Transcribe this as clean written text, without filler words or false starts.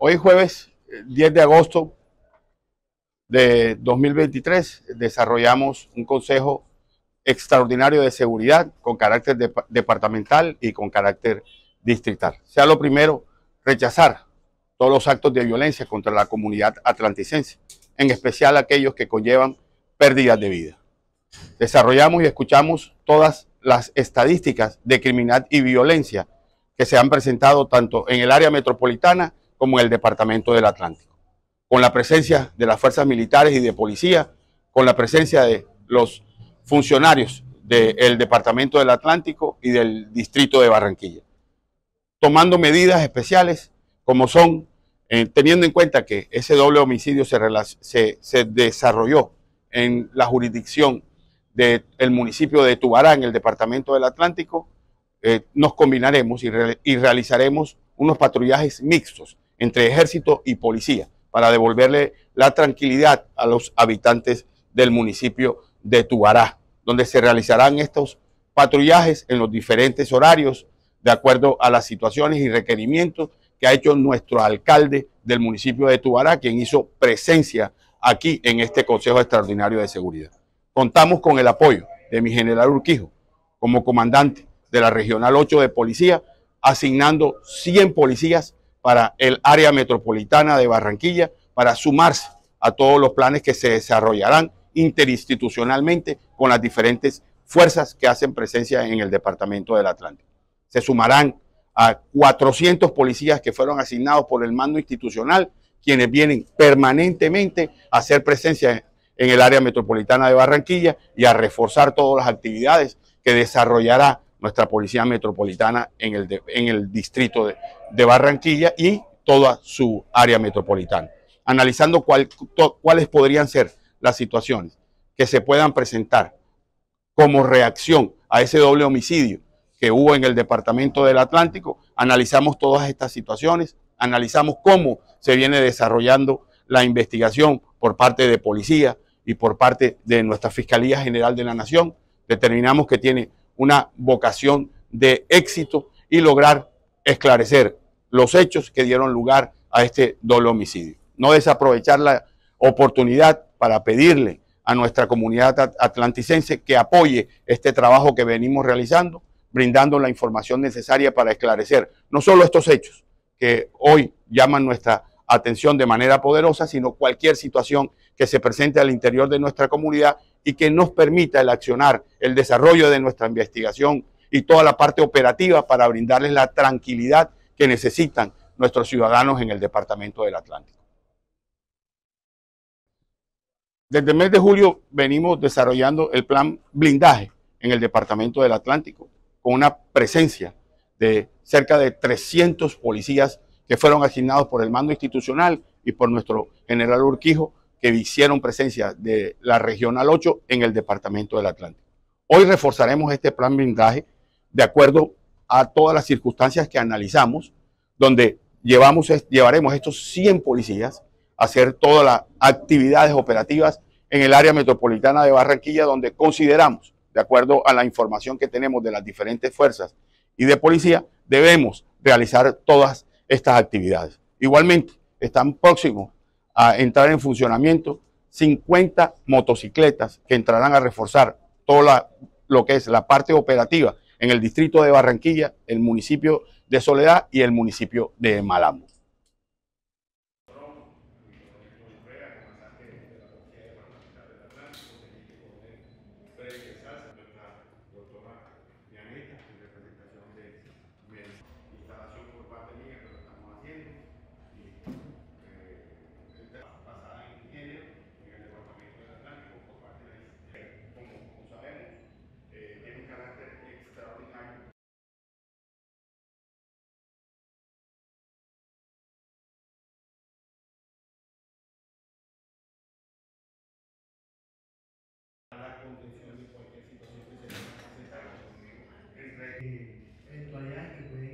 Hoy jueves 10 de agosto de 2023 desarrollamos un consejo extraordinario de seguridad con carácter departamental y con carácter distrital. Sea lo primero, rechazar todos los actos de violencia contra la comunidad atlanticense, en especial aquellos que conllevan pérdidas de vida. Desarrollamos y escuchamos todas las estadísticas de criminalidad y violencia que se han presentado tanto en el área metropolitana como en el departamento del Atlántico, con la presencia de las fuerzas militares y de policía, con la presencia de los funcionarios del departamento del Atlántico y del distrito de Barranquilla, tomando medidas especiales como son, teniendo en cuenta que ese doble homicidio se desarrolló en la jurisdicción del municipio de Tubará, en el departamento del Atlántico, nos combinaremos y realizaremos unos patrullajes mixtos entre ejército y policía para devolverle la tranquilidad a los habitantes del municipio de Tubará, donde se realizarán estos patrullajes en los diferentes horarios de acuerdo a las situaciones y requerimientos que ha hecho nuestro alcalde del municipio de Tubará, quien hizo presencia aquí en este Consejo Extraordinario de Seguridad. Contamos con el apoyo de mi general Urquijo como comandante de la Regional 8 de Policía, asignando 100 policías para el área metropolitana de Barranquilla para sumarse a todos los planes que se desarrollarán interinstitucionalmente con las diferentes fuerzas que hacen presencia en el departamento del Atlántico. Se sumarán a 400 policías que fueron asignados por el mando institucional, quienes vienen permanentemente a hacer presencia en el área metropolitana de Barranquilla y a reforzar todas las actividades que desarrollará nuestra Policía Metropolitana en el distrito de Barranquilla y toda su área metropolitana, analizando cuáles podrían ser las situaciones que se puedan presentar como reacción a ese doble homicidio que hubo en el departamento del Atlántico. Analizamos todas estas situaciones, analizamos cómo se viene desarrollando la investigación por parte de policía y por parte de nuestra Fiscalía General de la Nación. Determinamos que tiene una vocación de éxito y lograr esclarecer los hechos que dieron lugar a este doble homicidio. No desaprovechar la oportunidad para pedirle a nuestra comunidad atlanticense que apoye este trabajo que venimos realizando, brindando la información necesaria para esclarecer no solo estos hechos que hoy llaman nuestra atención de manera poderosa, sino cualquier situación que se presente al interior de nuestra comunidad y que nos permita el accionar, el desarrollo de nuestra investigación y toda la parte operativa para brindarles la tranquilidad que necesitan nuestros ciudadanos en el departamento del Atlántico. Desde el mes de julio venimos desarrollando el plan blindaje en el departamento del Atlántico, con una presencia de cerca de 300 policías que fueron asignados por el mando institucional y por nuestro general Urquijo, que hicieron presencia de la Regional 8 en el departamento del Atlántico. Hoy reforzaremos este plan blindaje de acuerdo a todas las circunstancias que analizamos, donde llevaremos estos 100 policías a hacer todas las actividades operativas en el área metropolitana de Barranquilla, donde consideramos, de acuerdo a la información que tenemos de las diferentes fuerzas y de policía, debemos realizar todas estas actividades. Igualmente, están próximos a entrar en funcionamiento 50 motocicletas que entrarán a reforzar todo lo que es la parte operativa en el distrito de Barranquilla, el municipio de Soledad y el municipio de Malambo. Instalación por parte mía que lo estamos haciendo basada en género en el departamento del Atlántico por parte de como sabemos tiene un carácter extraordinario. La contención de cualquier situación que se pueda presentar. Eventualidades que pueden